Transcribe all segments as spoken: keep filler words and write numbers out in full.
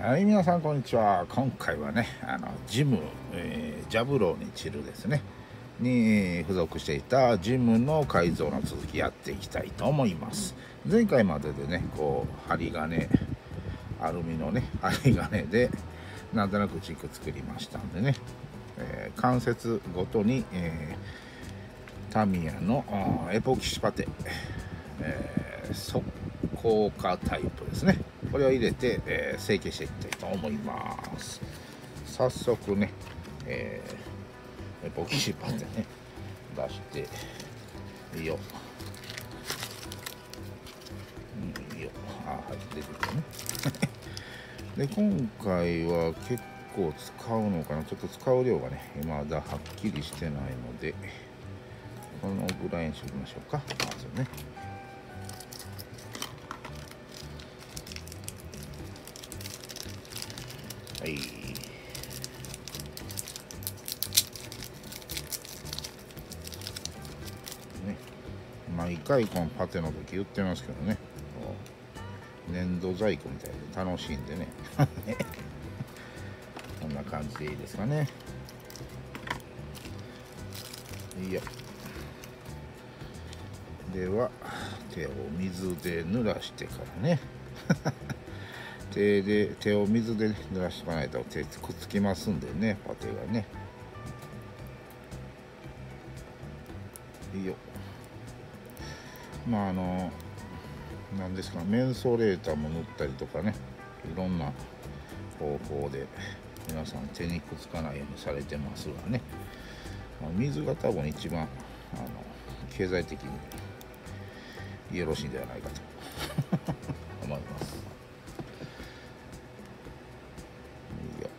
はい、皆さんこんにちは。今回はね、あのジム、えー、ジャブローにチルですねに付属していたジムの改造の続きやっていきたいと思います。前回まででね、こう針金、アルミのね針金でなんとなく軸作りましたんでね、えー、関節ごとに、えー、タミヤのエポキシパテ、えー、速効化タイプですね、これを入れて、えー、成形していきたいと思います。早速ね、えー、エポキシパテね出していいよ、いいよ、あ、はい、出てきたねで今回は結構使うのかな、ちょっと使う量がねまだはっきりしてないので、このぐらいにしときましょうか。まずね、はい、ね、毎回このパテの時言ってますけどね、粘土細工みたいで楽しいんでねこんな感じでいいですかね。いや、では手を水で濡らしてからね手で手を水で濡らしておかないと手くっつきますんでね、パテがね。いいよ。まああのなんですか、メンソレーターも塗ったりとかね、いろんな方法で皆さん手にくっつかないようにされてますがね、水が多分一番あの経済的によろしいんではないかと思います。いや、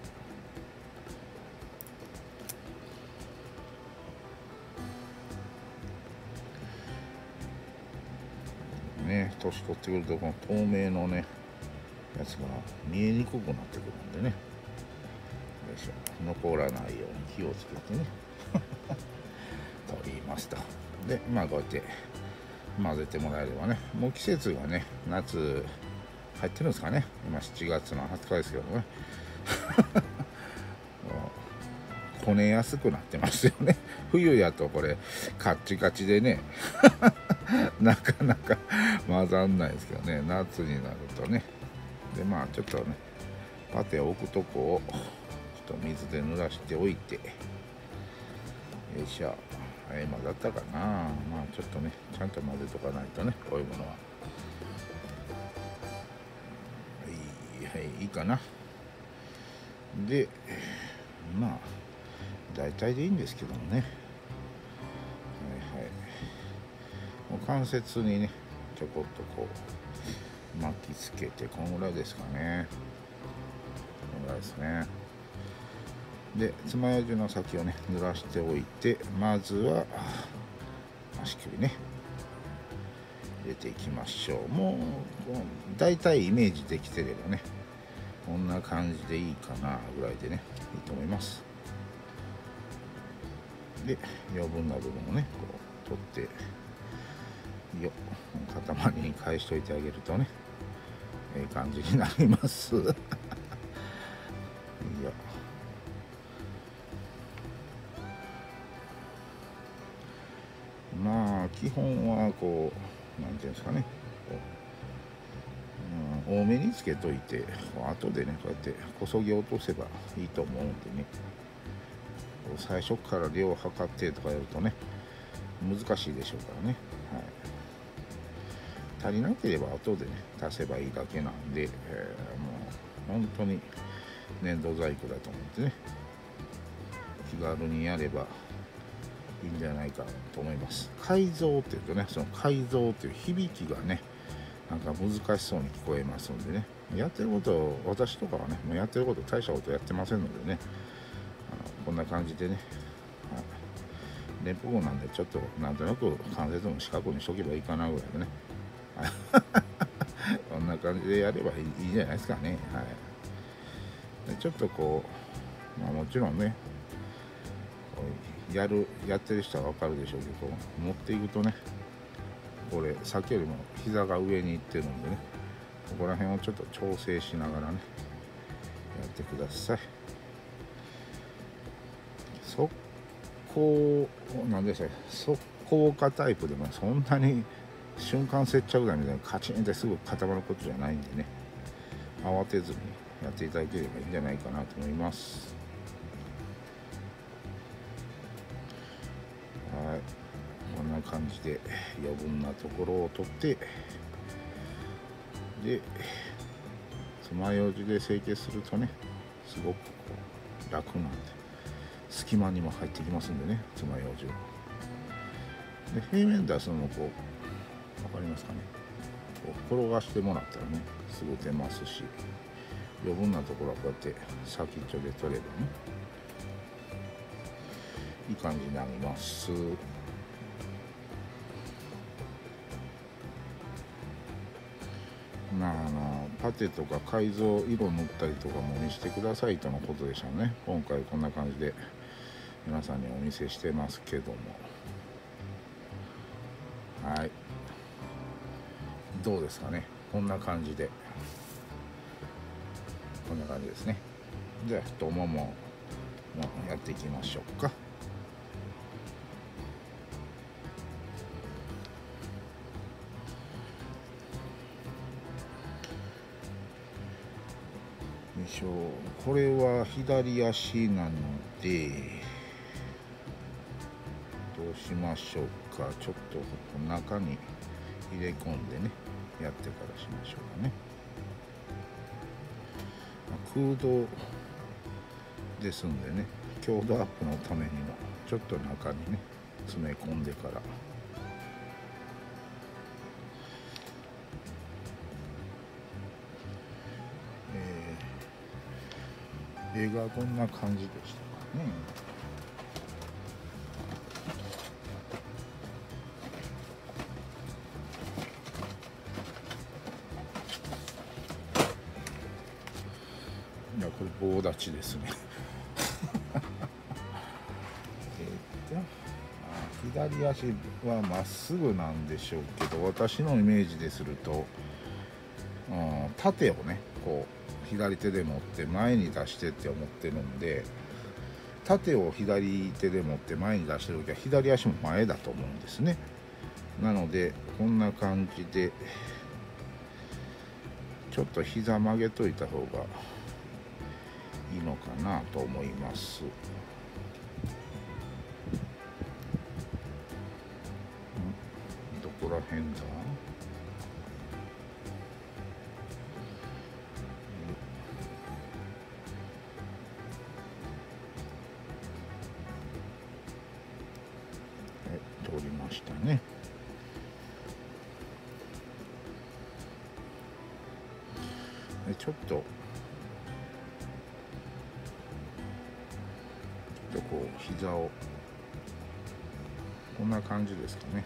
ね、年取ってくるとこの透明のねやつが見えにくくなってくるんでね、よいしょ、残らないように気をつけてね取りますと。でまあこうやって混ぜてもらえればね、もう季節がね夏入ってるんですかね、今しちがつのはつかですけどねこねやすくなってますよね。冬やとこれカッチカチでねなかなか混ざんないですけどね、夏になるとね。でまあちょっとねパテを置くとこをちょっと水で濡らしておいて、よいしょ、はい、混ざったかな。まあちょっとねちゃんと混ぜとかないとね、こういうものは。はいはい、いいかな。でまあ大体でいいんですけどもね、はいはい、もう関節にねちょこっとこう巻きつけて、このぐらいですかね、このぐらいですね。で爪楊枝の先をね濡らしておいて、まずは足首ね入れていきましょう。もうだいたいイメージできてればね、こんな感じでいいかなぐらいでねいいと思います。で余分な部分をねこう取ってよ塊に返しといてあげるとね、ええ感じになりますいや、まあ基本はこうなんていうんですかね、うん、多めにつけといて、後でねこうやってこそぎ落とせばいいと思うんでね、最初から量を測ってとかやるとね難しいでしょうからね、はい、足りなければ後でね足せばいいだけなんで、えー、もう本当に粘土細工だと思ってね、気軽にやればいいんじゃないかと思います。改造っていうとね、その改造っていう響きがねなんか難しそうに聞こえますんでね、やってることを、私とかはねもうやってること大したことやってませんのでね、あのこんな感じでね、連邦語なんでちょっとなんとなく関節の四角にしとけばいいかなぐらいでねこんな感じでやればいい、いいじゃないですかね。はい、でちょっとこう、まあ、もちろんねやるやってる人は分かるでしょうけど、持っていくとねこれさっきよりも膝が上にいってるんでね、ここら辺をちょっと調整しながらねください。速攻なんでしょう、速攻化タイプでもそんなに瞬間接着剤みたいなカチンってすぐ固まることじゃないんでね、慌てずにやっていただければいいんじゃないかなと思います。はい、こんな感じで余分なところを取って、で爪楊枝で成形するとね、すごくこう楽なんで、隙間にも入ってきますんでね、爪楊枝を。で平面出すのもこう分かりますかね、こう転がしてもらったらねすぐ出ますし、余分なところはこうやって先っちょで取ればねいい感じになります。まあ、あのパテとか改造色塗ったりとかも見せてくださいとのことでしたね。今回こんな感じで皆さんにお見せしてますけども、はい、どうですかね。こんな感じでこんな感じですね。じゃあ太もももやっていきましょうか。よいしょ。これは左足なのでどうしましょうか。ちょっと中に入れ込んでねやってからしましょうかね。空洞ですんでね、強度アップのためにもちょっと中にね詰め込んでから、えー、絵がこんな感じでしたかね。いやこれ棒立ちですね。えっと左足はまっすぐなんでしょうけど、私のイメージですると、うん、縦をねこう左手で持って前に出してって思ってるんで、縦を左手で持って前に出してる時は左足も前だと思うんですね。なのでこんな感じでちょっと膝曲げといた方がいいのかなと思います。どこら辺だ。通りましたね。ちょっとちょっとこう膝をこんな感じですかね。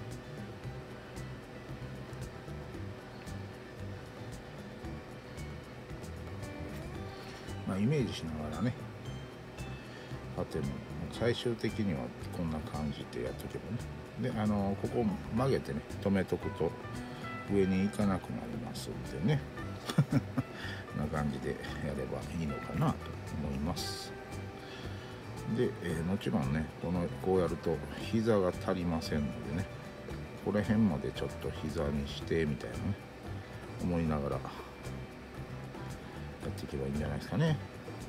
まあイメージしながらね、パテも最終的にはこんな感じでやっとけばね。であのここ曲げてね止めとくと上に行かなくなりますんでねこんな感じでやればいいのかなと思います。で、えー、もちろんねこのこうやると膝が足りませんのでね、これ辺までちょっと膝にしてみたいなね思いながらやっていけばいいんじゃないですかね。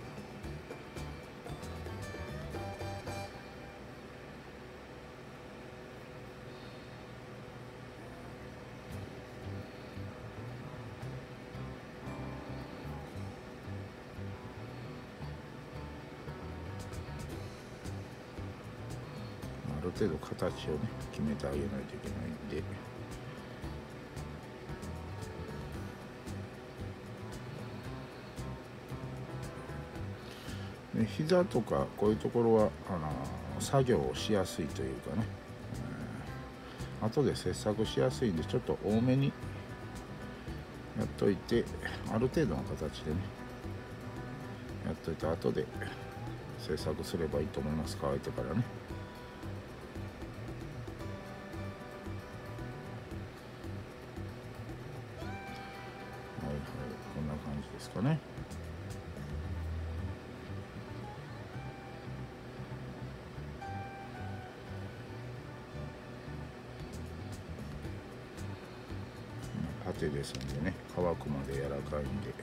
ある程度形をね決めてあげないといけないんで、で膝とかこういうところはあの作業をしやすいというかね、うん、後で切削しやすいんでちょっと多めにやっといて、ある程度の形でねやっといて後で切削すればいいと思います。乾いてからね。はいはい、こんな感じですかね。 手ですんでね、乾くまで柔らかいんで。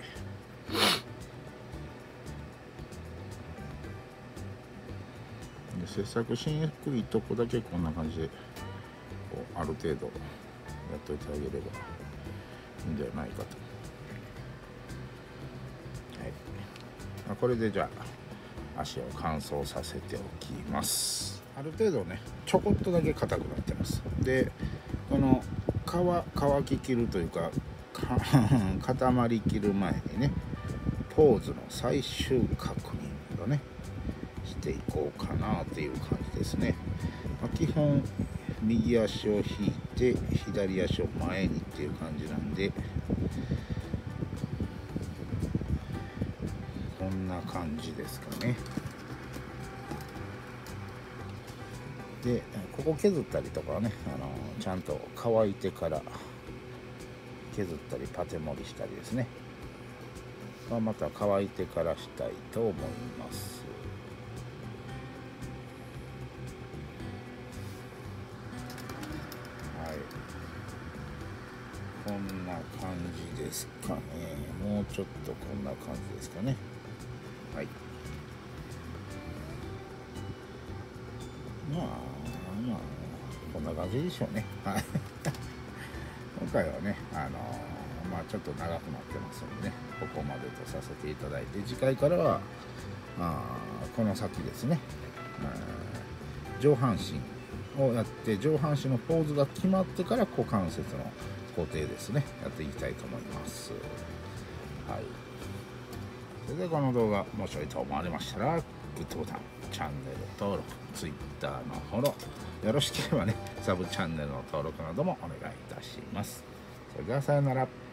で切削しにくいとこだけこんな感じでこうある程度やっといてあげればいいんではないかと。はい、これでじゃあ足を乾燥させておきます。ある程度ねちょこっとだけ硬くなってます。でこの皮乾ききるというか固まりきる前にねポーズの最終確認をねしていこうかなっていう感じですね。まあ、基本右足を引いて左足を前にっていう感じなんで、こんな感じですかね。でここ削ったりとかはね、あのちゃんと乾いてから削ったりパテ盛りしたりですね、まあ、また乾いてからしたいと思います。はい、こんな感じですかね。もうちょっとこんな感じですかね。はい、まあまあこんな感じでしょうね。はい今回はねあのまあちょっと長くなってますのでね、ここまでとさせていただいて、次回からはあこの先ですね、上半身をやって、上半身のポーズが決まってから股関節の工程ですねやっていきたいと思います。はい、それではこの動画面白いと思われましたらグッドボタン、チャンネル登録、Twitter のフォロー、よろしければねサブチャンネルの登録などもお願いいたします。それではさようなら。